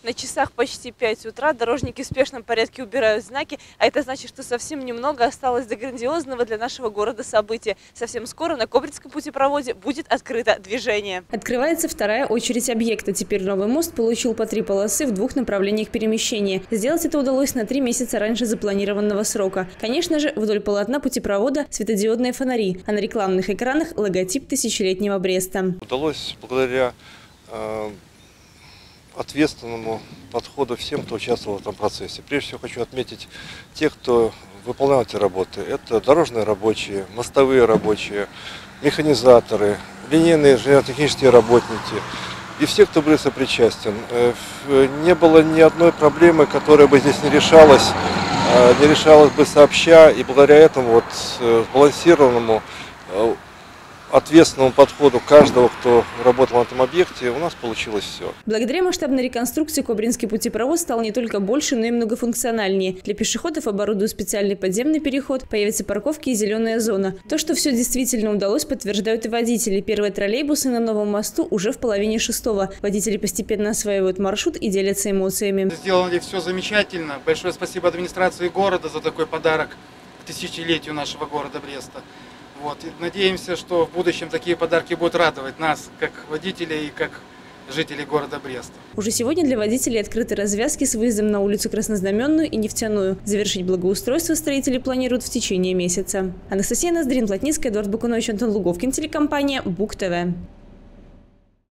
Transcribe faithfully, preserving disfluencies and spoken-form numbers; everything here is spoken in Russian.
На часах почти пять утра, дорожники в спешном порядке убирают знаки, а это значит, что совсем немного осталось до грандиозного для нашего города события. Совсем скоро на Кобринском путепроводе будет открыто движение. Открывается вторая очередь объекта. Теперь новый мост получил по три полосы в двух направлениях перемещения. Сделать это удалось на три месяца раньше запланированного срока. Конечно же, вдоль полотна путепровода светодиодные фонари, а на рекламных экранах логотип тысячелетнего Бреста. Удалось благодаря э, ответственному подходу всем, кто участвовал в этом процессе. Прежде всего хочу отметить тех, кто выполнял эти работы. Это дорожные рабочие, мостовые рабочие, механизаторы, линейные инженерно-технические работники и все, кто был сопричастен. Не было ни одной проблемы, которая бы здесь не решалась, не решалась бы сообща, и благодаря этому вот сбалансированному, ответственному подходу каждого, кто работал на этом объекте, у нас получилось все. Благодаря масштабной реконструкции Кобринский путепровод стал не только больше, но и многофункциональнее. Для пешеходов оборудуют специальный подземный переход, появятся парковки и зеленая зона. То, что все действительно удалось, подтверждают и водители. Первые троллейбусы на новом мосту уже в половине шестого. Водители постепенно осваивают маршрут и делятся эмоциями. Сделали все замечательно. Большое спасибо администрации города за такой подарок к тысячелетию нашего города Бреста. Вот. И надеемся, что в будущем такие подарки будут радовать нас, как водителей и как жителей города Бреста. Уже сегодня для водителей открыты развязки с выездом на улицу Краснознаменную и Нефтяную. Завершить благоустройство строители планируют в течение месяца. Анастасия Ноздрин, Плотницкая, Эдуард Бакунович, Антон Луговкин, телекомпания БУК ТВ.